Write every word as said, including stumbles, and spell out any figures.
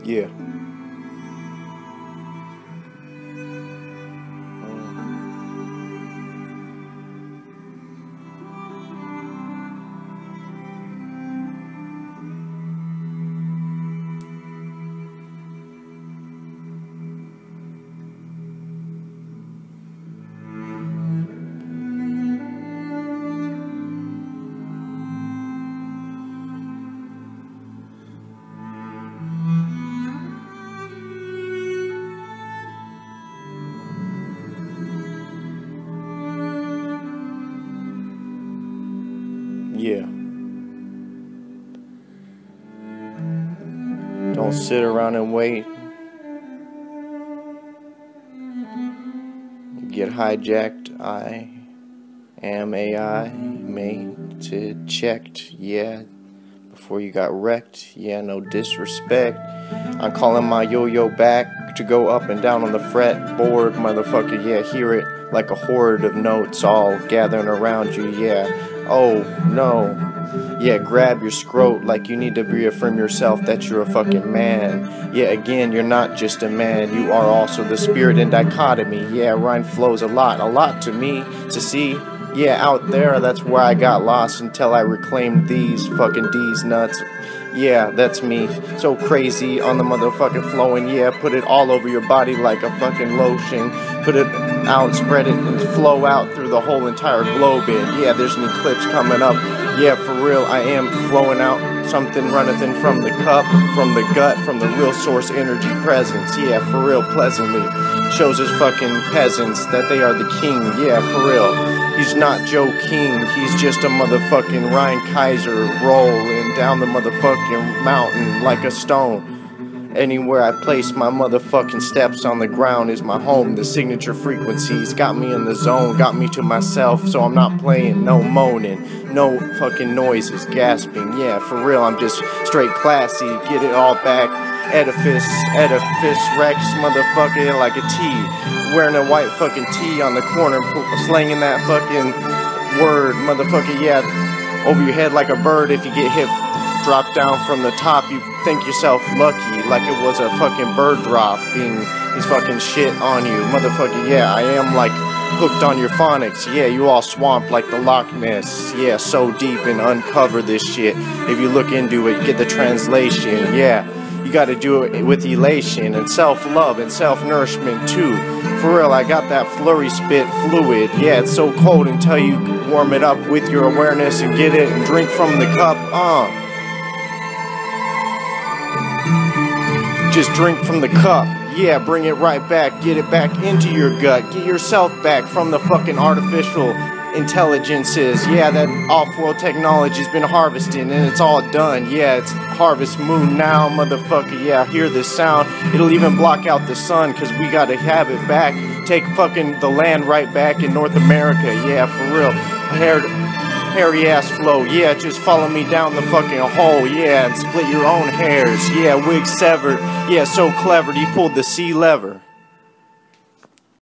Yeah. Yeah. Don't sit around and wait. Get hijacked. I am A I made checked. Yeah. Before you got wrecked. Yeah, no disrespect. I'm calling my yo-yo back to go up and down on the fretboard, motherfucker. Yeah, hear it like a horde of notes all gathering around you. Yeah. Oh no. Yeah, grab your scrot like you need to reaffirm yourself that you're a fucking man. Yeah, again, you're not just a man, you are also the spirit in dichotomy. Yeah, Ryne flows a lot, a lot to me to see. Yeah, out there, that's where I got lost until I reclaimed these fucking D's nuts. Yeah, that's me. So crazy on the motherfucking flowing. Yeah, put it all over your body like a fucking lotion. Put it out, spread it, and flow out through the whole entire globe. And yeah, there's an eclipse coming up. Yeah, for real, I am flowing out. Something runneth in from the cup, from the gut, from the real source energy presence. Yeah, for real, pleasantly. Shows his fucking peasants that they are the king. Yeah, for real. He's not Joe King. He's just a motherfucking Ryan Kaiser rolling down the motherfucking mountain like a stone. Anywhere I place my motherfucking steps on the ground is my home. The signature frequencies got me in the zone, got me to myself, so I'm not playing, no moaning, no fucking noises, gasping. Yeah, for real, I'm just straight classy, get it all back. Edifice, edifice, Rex, motherfucker, like a T. Wearing a white fucking tee on the corner, slanging that fucking word, motherfucker, yeah, over your head like a bird. If you get hit, drop down from the top, you think yourself lucky, like it was a fucking bird dropping his fucking shit on you, motherfucker, yeah, I am like hooked on your phonics, yeah, you all swamped like the Loch Ness, yeah, so deep and uncover this shit. If you look into it, get the translation, yeah. You gotta do it with elation and self-love and self-nourishment too. For real, I got that flurry spit fluid. Yeah, it's so cold until you warm it up with your awareness and get it and drink from the cup. Uh. Just drink from the cup. Yeah, bring it right back. Get it back into your gut. Get yourself back from the fucking artificial intelligences. Yeah, that off-world technology's been harvested and it's all done. Yeah, it's harvest moon now, motherfucker. Yeah, hear this sound. It'll even block out the sun because we gotta have it back. Take fucking the land right back in North America. Yeah, for real. Haired, hairy ass flow. Yeah, just follow me down the fucking hole. Yeah, and split your own hairs. Yeah, wig severed. Yeah, so clever. He pulled the C lever.